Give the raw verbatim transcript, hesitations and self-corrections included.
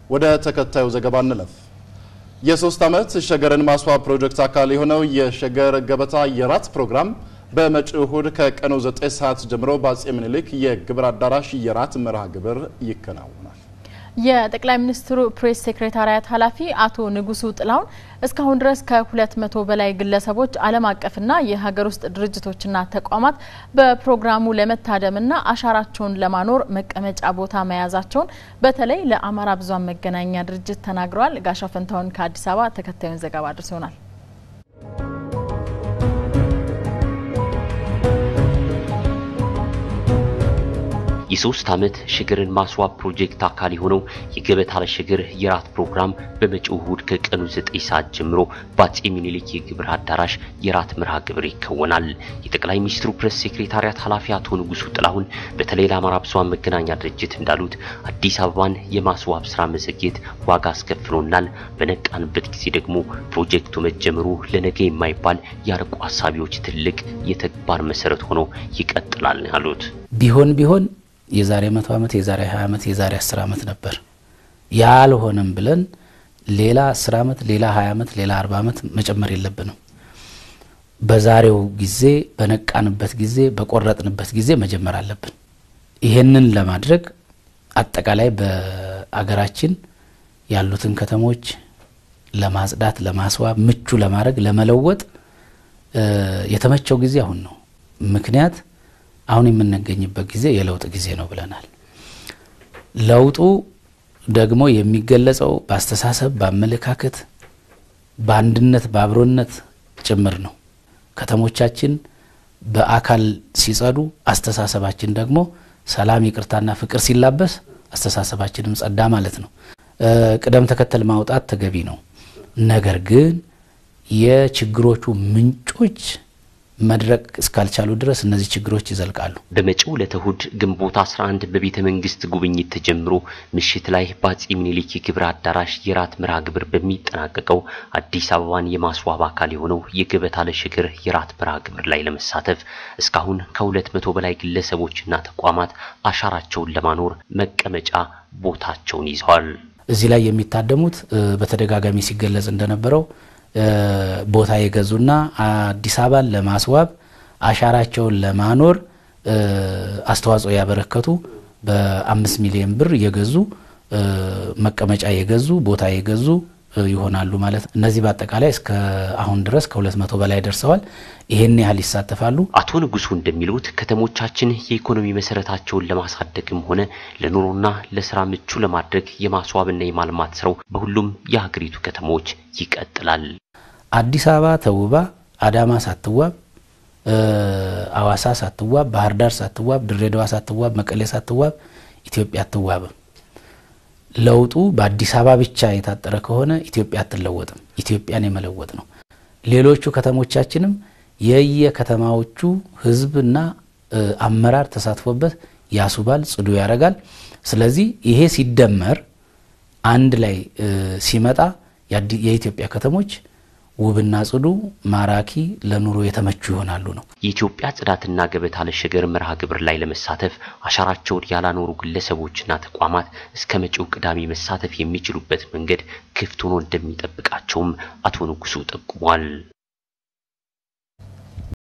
ወደ ተከታዩ ዘገባ እንለፍ። የሶስት ዓመት ሸገርን ማስዋብ ፕሮጀክት አካል የሆነው የሸገር ገበታ የራት ፕሮግራም በመጪው እሁድ ከቀኑ ዘጠኝ ሰዓት ጀምሮ በአጼ ምኒልክ የግብር አዳራሽ የራት መርሃ ግብር ይከናወናል። የጠቅላይ ሚኒስትሩ ፕሬስ ሴክሬታሪያት ኃላፊ አቶ ንጉሱ ጥላውን እስካሁን ድረስ ከሁለት መቶ በላይ ግለሰቦች ዓለም አቀፍና የሀገር ውስጥ ድርጅቶችና ተቋማት በፕሮግራሙ ለመታደምና አሻራቸውን ለማኖር መቀመጫ ቦታ መያዛቸውን በተለይ ለአማራ ብዙሃን መገናኛ ድርጅት ተናግረዋል። ጋሻው ፈንታውን ከአዲስ አበባ ተከታዩን ዘገባ አድርሶናል። የሶስት ዓመት ሸገርን ማስዋብ ፕሮጀክት አካል የሆነው የገበታ ለሸገር የራት ፕሮግራም በመጪው እሁድ ከቀኑ ዘጠኝ ሰዓት ጀምሮ በአጼ ምኒልክ የግብር አዳራሽ የራት መርሃ ግብር ይከወናል። የጠቅላይ ሚኒስትሩ ፕሬስ ሴክሬታሪያት ኃላፊ አቶ ንጉሱ ጥላሁን በተለይ ለአማራ ብዙሃን መገናኛ ድርጅት እንዳሉት አዲስ አበባን የማስዋብ ስራ መዘግየት ዋጋ አስከፍሎናል። በነቃንበት ጊዜ ደግሞ ፕሮጀክቱ መጀመሩ ለነገ የማይባል ያርቁ ሐሳቢዎች ትልቅ የተግባር መሰረት ሆኖ ይቀጥላል ያሉት ቢሆን ቢሆን የዛሬ መቶ ዓመት የዛሬ ሃያ ዓመት የዛሬ አስር ዓመት ነበር ያልሆነም ብለን ሌላ አስር ዓመት ሌላ ሃያ ዓመት ሌላ አርባ ዓመት መጨመር የለብንም። በዛሬው ጊዜ በነቃንበት ጊዜ በቆረጥንበት ጊዜ መጀመር አለብን። ይሄንን ለማድረግ አጠቃላይ በአገራችን ያሉትን ከተሞች ለማጽዳት ለማስዋብ ምቹ ለማድረግ ለመለወጥ የተመቸው ጊዜ አሁን ነው። ምክንያት አሁን የምንገኝበት ጊዜ የለውጥ ጊዜ ነው ብለናል። ለውጡ ደግሞ የሚገለጸው በአስተሳሰብ በአመለካከት በአንድነት በአብሮነት ጭምር ነው። ከተሞቻችን በአካል ሲጸዱ አስተሳሰባችን ደግሞ ሰላም ይቅርታና ፍቅር ሲላበስ አስተሳሰባችንም ጸዳ ማለት ነው። ቅደም ተከተል ማውጣት ተገቢ ነው። ነገር ግን የችግሮቹ ምንጮች መድረክ እስካልቻሉ ድረስ እነዚህ ችግሮች ይዘልቃሉ። በመጪው ለተሁድ ግንቦት አስራ አንድ በቤተ መንግስት ጉብኝት ተጀምሮ ምሽት ላይ በአጼ ምኒልክ የግብር አዳራሽ የራት መርሃ ግብር በሚጠናቀቀው አዲስ አበባን የማስዋብ አካል የሆነው የገበታ ለሸገር የራት መርሃ ግብር ላይ ለመሳተፍ እስካሁን ከሁለት መቶ በላይ ግለሰቦችና ተቋማት አሻራቸውን ለማኖር መቀመጫ ቦታቸውን ይዘዋል። እዚህ ላይ የሚታደሙት በተደጋጋሚ ሲገለጽ እንደነበረው ቦታ የገዙና አዲስ አበባን ለማስዋብ አሻራቸውን ለማኖር አስተዋጽኦ ያበረከቱ በአምስት ሚሊዮን ብር የገዙ መቀመጫ የገዙ ቦታ የገዙ ይሆናሉ ማለት ነው። እነዚህ በአጠቃላይ እስከ አሁን ድረስ ከሁለት መቶ በላይ ደርሰዋል። ይሄን ያህል ይሳተፋሉ። አቶ ንጉሱ እንደሚሉት ከተሞቻችን የኢኮኖሚ መሰረታቸውን ለማሳደግም ሆነ ለኑሮና ለስራ ምቹ ለማድረግ የማስዋብና የማልማት ስራው በሁሉም የሀገሪቱ ከተሞች ይቀጥላል። አዲስ አበባ ተውባ አዳማ ሳትዋብ አዋሳ ሳትዋብ ባህር ዳር ሳትዋብ ድሬዳዋ ሳትዋብ መቀሌ ሳትዋብ ኢትዮጵያ አትዋብም። ለውጡ በአዲስ አበባ ብቻ የታጠረ ከሆነ ኢትዮጵያ አትለወጥም። ኢትዮጵያን የመለወጥ ነው። ሌሎቹ ከተሞቻችንም የየከተማዎቹ ህዝብና አመራር ተሳትፎበት ያሱባል ጽዱ ያረጋል። ስለዚህ ይሄ ሲደመር አንድ ላይ ሲመጣ የኢትዮጵያ ከተሞች ውብና ጽዱ ማራኪ ለኑሮ የተመቹ ይሆናሉ ነው። የኢትዮጵያ ጽዳትና ገበታ ለሸገር መርሃ ግብር ላይ ለመሳተፍ አሻራቸውን ያላኖሩ ግለሰቦችና ተቋማት እስከ መጪው ቅዳሜ መሳተፍ የሚችሉበት መንገድ ክፍት ሆኖ እንደሚጠብቃቸውም አቶ ንጉሱ ጠቁሟል።